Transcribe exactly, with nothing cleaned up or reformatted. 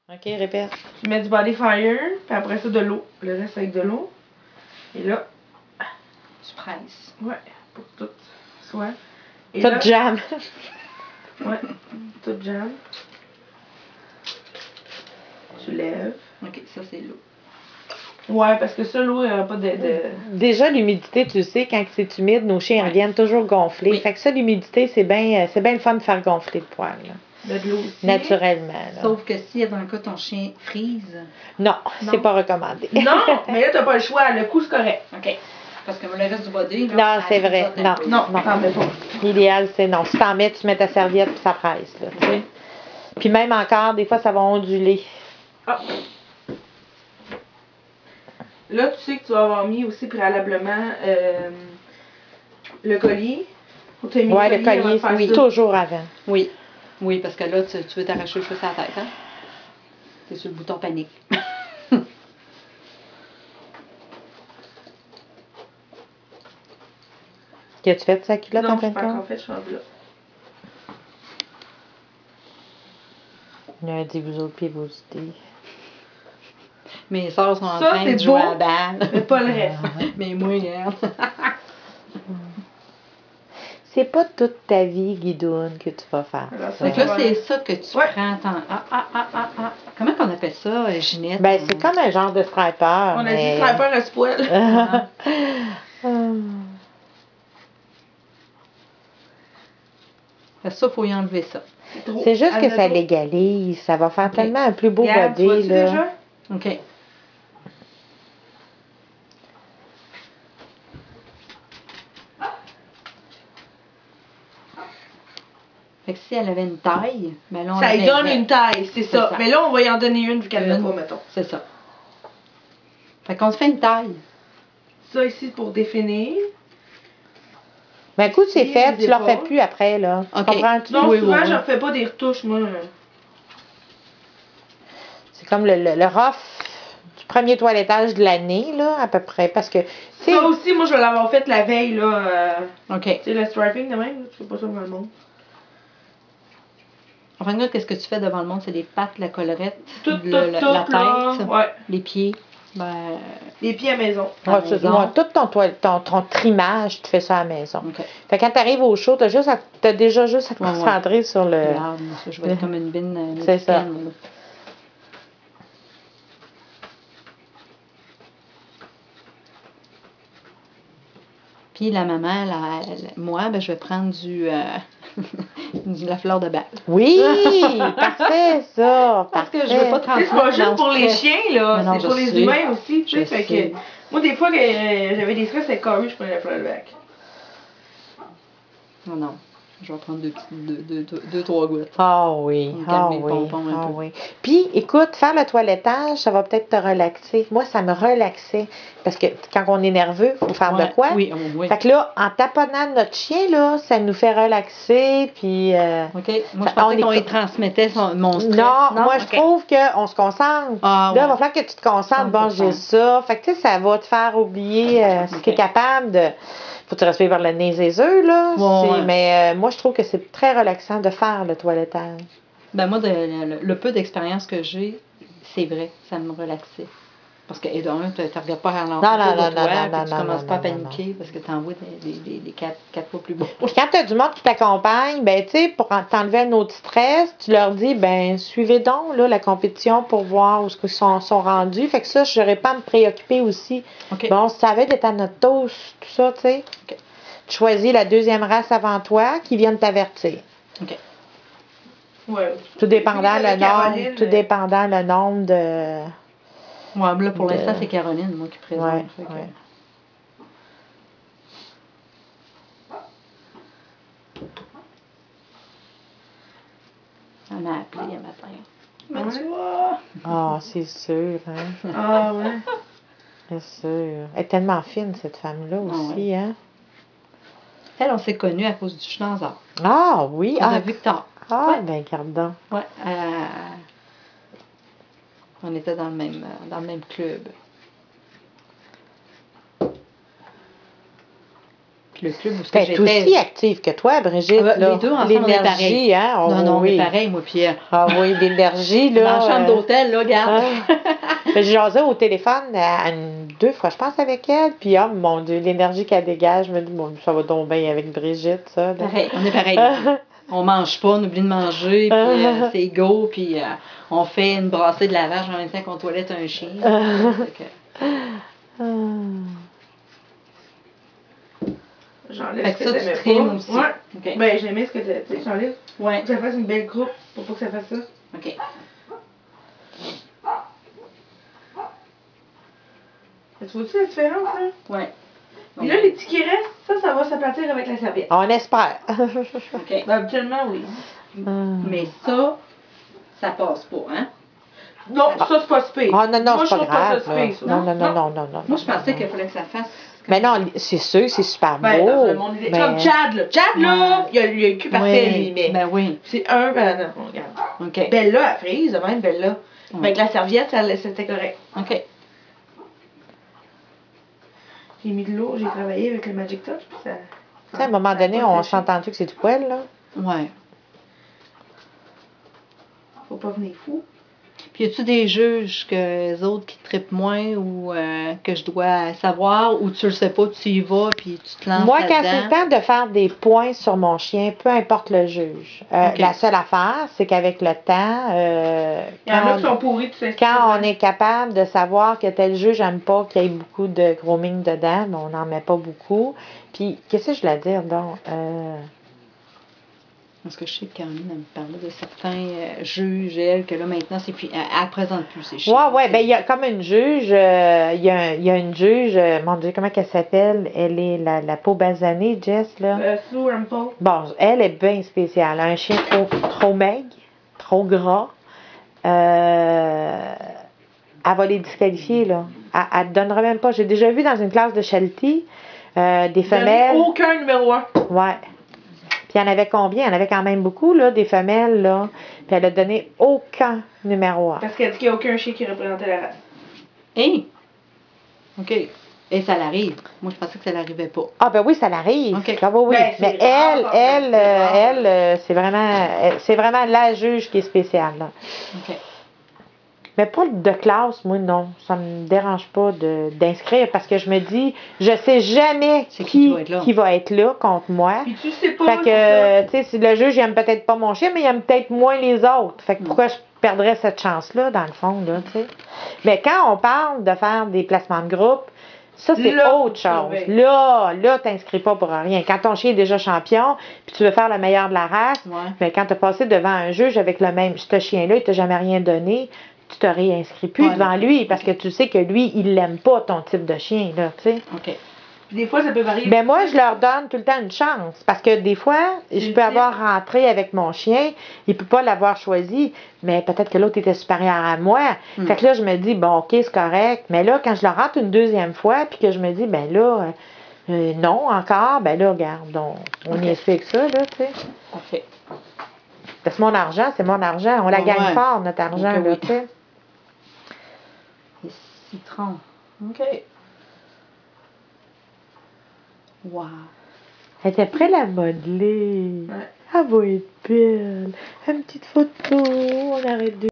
Ok, répète. Je mets du body fire, puis après ça de l'eau. Le reste avec de l'eau. Et là, tu presses. Ouais, pour tout. Soit. Et tout là, jam. Ouais, tout jam. Tu lèves. Ok, ça c'est l'eau. Ouais, parce que ça, l'eau, il n'y a pas de, de... Déjà, l'humidité, tu sais, quand c'est humide, nos chiens Ouais. reviennent toujours gonflés. Oui. Fait que ça, l'humidité, c'est bien c'est bien le fun de faire gonfler le poil. Là. De l'eau aussi. Naturellement. Là. Sauf que si dans le cas ton chien frise. Non, Non. c'est pas recommandé. Non, mais là, t'as pas le choix. Le coup, c'est correct. Ok. Parce que le reste du body, là, Non, ça c'est vrai. tripote un Non, peu. Non, non. t'en mets pas. L'idéal, c'est non. Si t'en mets, tu mets ta serviette puis ça presse. Là, tu sais. Puis même encore, des fois, ça va onduler. Ah. Là, tu sais que tu vas avoir mis aussi préalablement euh, le collier. Faut que tu aies mis Ouais, le avant de collier, faire oui, ça. toujours avant. Oui. Oui, parce que là, tu, tu veux t'arracher le cheveu sur la tête, hein? T'es sur le bouton panique. Qu'as-tu fait sa culotte Non, en je fin suis de pas encore compte? fait, je suis rendue là. Il a dit vous autres puis vos idées. Mes soeurs sont en Ça, train c'est de jouer beau, à la balle. mais pas le reste. Mais moi, regarde. C'est pas toute ta vie, Guidoune, que tu vas faire. Alors, ça. Fait que là, c'est ça que tu Ouais. prends. Ton... Ah, ah, ah, ah, ah. Comment qu'on appelle ça, Ginette? Ben, c'est comme un genre de striper. On a mais... dit striper à ce poil. Ah. Fait que ça, il faut y enlever ça. trop. C'est juste que Elle ça a trop. légalise. Ça va faire Ok. tellement un plus beau Regarde, tu body. vois-tu Là. déjà? OK. Fait que si elle avait une taille, ben là, on Ça la lui donne verrait. une taille, c'est ça. ça. Mais là, on va y en donner une vu qu'elle n'a Une. pas, mettons. C'est ça. Fait qu'on se fait une taille. Ça ici pour définir. Mais écoute, c'est Ici, fait. les Tu leur fais épaules. plus après. Là. Tu Ok. comprends-tu? Non, Oui, souvent, oui, oui. je ne refais pas des retouches, moi. C'est comme le, le, le rough du premier toilettage de l'année, là, à peu près. Parce que, tu sais, Ça aussi, moi, je vais l'avoir fait la veille, là. Euh, OK. tu sais, le striping de même, tu fais pas ça devant le monde. En fin de compte, qu'est-ce que tu fais devant le monde? C'est les pattes, la collerette, Tout, le- tout, le- tout, la tête, là. Ouais. les pieds. Ben, Les pieds à maison. à la ouais, tu- maison. ouais, tout ton, toi- ton, ton trimage, tu fais ça à la maison. OK. Fait que quand tu arrives au show, tu as, as déjà juste à te Ouais, ouais. concentrer sur le. Regarde, moi, ça, je vais être comme une bine euh, C'est ça. mexicaine, là. Puis la maman, la, la- moi, ben, je vais prendre du, euh, de la fleur de balle. Oui, parfait, ça. Parce que parfait. je veux pas Tu sais, c'est pas transmettre juste mon pour les stress. chiens, là. Mais non, C'est je pour les sais. humains aussi, tu sais. Je Fait sais. que, moi, des fois, que euh, j'avais des stress avec Corey, je prenais la fleur de bac. Non, non. Je vais prendre deux, petits- deux, deux, deux, deux, trois gouttes. Ah oui, Pour me ah calmer le oui, pompon un ah peu. oui. Puis, écoute, faire le toilettage, ça va peut-être te relaxer. Moi, ça me relaxait. Parce que quand on est nerveux, il faut faire Ouais, de quoi? Oui, oh, oui. Fait que là, en taponnant notre chien, là, ça nous fait relaxer, puis... euh, OK. Moi, Ça- je pensais on est qu'on co- y transmettait son, mon stress. Non, moi, je OK. trouve qu'on se concentre. Ah, Là, il ouais. va falloir que tu te concentres. Bon, cent pour cent. j'ai ça. Fait que, tu sais, ça va te faire oublier euh, ce Ok. qui est capable de... Faut que tu respires par le nez et les œufs, là. Ouais, C'est- ouais. Mais euh, moi, je trouve que c'est très relaxant de faire le toilettage. Ben moi, de- le, le peu d'expérience que j'ai, c'est vrai, ça me relaxait. Parce que, et d'un, tu ne regardes pas à Non, l'entour non, de non, toi, non, puis non, tu non, commences non, pas à non, paniquer parce que tu envoies des, des, des, des quatre, quatre fois plus beaux. Puis quand tu as du monde qui t'accompagne, ben, tu sais, pour en- t'enlever un autre stress, tu leur dis, ben, suivez donc, là, la compétition pour voir où ils sont, sont rendus. Fait que ça, je n'aurais pas à me préoccuper aussi. OK. Bon, si ça avait d'être à notre toast, tout ça, tu sais. OK. Tu choisis la deuxième race avant toi qui vient de t'avertir. OK. Ouais. Tout dépendant Puis, le nombre, Caroline, tout euh, dépendant le nombre de... Ouais, mais là, pour De- l'instant, c'est Caroline, moi, qui présente. Ouais, fait que- ouais. Elle m'a appelé un matin. Elle m'a dit, Ouais. ouais. Ah, c'est sûr, hein. Ah, ouais. C'est sûr. Elle est tellement fine, cette femme-là aussi, hein. Elle, on s'est connus à cause du schnauzer. Ah, oui. On a Ah, Victor. ah Ouais. ben, gardons. Ouais. euh, on était dans le même, euh, dans le même club. le club où Ben, t'es j'étais. aussi active que toi, Brigitte. Ah ben, là. les deux ensemble, on est L'énergie, pareil. hein? Oh, non, non, oui. on est pareil, moi, puis euh, Ah oui, l'énergie, là. dans la chambre euh, d'hôtel, là, regarde. hein. Ben, j'ai jasé au téléphone à une- deux fois, je pense, avec elle. Puis, oh mon Dieu, l'énergie qu'elle dégage, je me dis, bon, ça va donc bien avec Brigitte, ça. là. Pareil, on est pareil. On mange pas, on oublie de manger, puis euh, c'est go, puis euh, on fait une brassée de lavage en même temps qu'on toilette un chien. Fait que- Ah. J'enlève Fait ce que que ça, tu t'aimais trimes pas. aussi. Ouais. OK. Ben, j'aimais ce que t'as. Tu sais, j'enlève. Ouais. Faut que ça fasse une belle coupe pour pas que ça fasse ça. OK. Tu vois-tu la différence, là? Ouais. Puis là, les petits qui restent, ça, ça va s'aplatir avec la serviette. On espère. OK. Ben, habituellement, oui. Mais ça, ça passe pas, hein? Non, ça, c'est pas spé. Ah non, non, Moi, c'est je pas trouve pas grave. ça là. spé, ça. Non, non, non, non, non, non. Moi, je non, pensais non. qu'il fallait que ça fasse. Mais non, c'est sûr, c'est super Ben, beau. dans le monde, il est mais- comme Chad, là. Chad, là, il a, il a le cul parfait, lui, mais. Ben oui. C'est un, ben non, regarde. OK. Bella, elle frise, de même, Bella. Ouais. Avec la serviette, ça, c'était correct. OK. J'ai mis de l'eau, j'ai travaillé avec le Magic Touch, puis ça. Tu sais, à un moment ça a donné, pas on séché. s'entend-tu que c'est du poil, là? Ouais. Faut pas venir fou. Puis, y a-tu des juges que les autres qui trippent moins ou euh, que je dois savoir ou tu le sais pas, tu y vas puis tu te lances Moi, quand c'est là-dedans? le temps de faire des points sur mon chien, peu importe le juge. Euh, Ok. La seule affaire, c'est qu'avec le temps, euh, Il y en a quand, qui sont pourris, tu sais. quand on est capable de savoir que tel juge n'aime pas qu'il y ait beaucoup de grooming dedans, mais on n'en met pas beaucoup. Puis, qu'est-ce que je voulais dire, donc? Euh, Parce que je sais que Caroline elle me parlait de certains euh, juges, elle, que là maintenant, c'est plus. Elle, elle présente plus ces chiens. Ouais, ouais, ben il y a comme une juge, euh, il y, a un- il y a une juge, euh, mon Dieu, comment qu'elle s'appelle? Elle est la, la peau basanée, Jess, là. Euh, Sue Rumpel. Bon, elle est bien spéciale. Elle a un chien trop, trop maigre, trop gras. Euh, elle va les disqualifier, là. Elle, elle te donnera même pas. J'ai déjà vu dans une classe de Sheltie euh, des femelles. Donnez aucun numéro un. Ouais. Puis il y en avait combien? Il y en avait quand même beaucoup, là, des femelles, là. Puis elle a donné aucun numéro un. Parce qu'elle dit qu'il n'y a aucun chien qui représentait la race. Hein? OK. Et ça l'arrive. Moi, je pensais que ça l'arrivait pas. Ah ben oui, ça l'arrive. Ok. Ah oui, oui. Ben, c'est Mais rare, elle, en elle, fait, c'est euh, rare. elle, euh, c'est vraiment, elle- c'est vraiment la juge qui est spéciale, là. OK. Mais pas de classe, moi, non. Ça me dérange pas de, d'inscrire parce que je me dis, je sais jamais C'est qui, qui qui va être là. qui va être là contre moi. Puis tu sais pas. Fait que, c'est euh, tu sais, si le juge, il aime peut-être pas mon chien, mais il aime peut-être moins les autres. Fait que Mm. pourquoi je perdrais cette chance-là, dans le fond, là, tu sais. Mais quand on parle de faire des placements de groupe, ça, c'est Là, autre tu chose. surveilles. Là, là, t'inscris pas pour rien. Quand ton chien est déjà champion, puis tu veux faire le meilleur de la race, Ouais. mais quand tu as passé devant un juge avec le même, ce chien-là, il t'a jamais rien donné, tu te réinscris plus Ouais, devant d'accord. lui parce Ok. que tu sais que lui, il l'aime pas, ton type de chien, là, tu sais. OK. ça. Puis des fois, ça peut varier. Ben moi, je leur donne tout le temps une chance. Parce que des fois, C'est je le peux type. avoir rentré avec mon chien, il peut pas l'avoir choisi, mais peut-être que l'autre était supérieur à moi. Hmm. Fait que là, je me dis, bon, ok, c'est correct. Mais là, quand je le rentre une deuxième fois, puis que je me dis, ben là, euh, euh, non, encore, ben là, regarde, on, on y est fait avec ça, là, tu sais. Parfait. C'est mon argent, c'est mon argent. On la Ouais, gagne ouais. fort, notre argent, Ok, là, oui. tu sais. Les citrons. OK. Wow. Elle était prête à la modeler. Ouais. Elle va être belle. Une petite photo, on arrête de